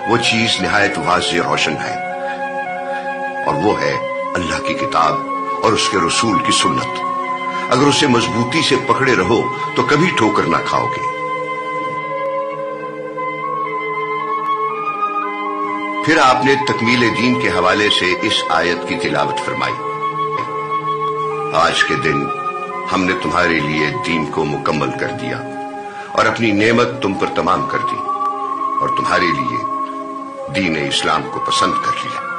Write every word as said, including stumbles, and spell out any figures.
वो चीज निहायत वाज़ेह रोशन है, और वो है अल्लाह की किताब और उसके रसूल की सुन्नत। अगर उसे मजबूती से पकड़े रहो तो कभी ठोकर ना खाओगे। फिर आपने तकमील दीन के हवाले से इस आयत की तिलावत फरमाई। आज के दिन हमने तुम्हारे लिए दीन को मुकम्मल कर दिया और अपनी नेमत तुम पर तमाम कर दी, और तुम्हारे लिए दीन इस्लाम को पसंद कर लिया।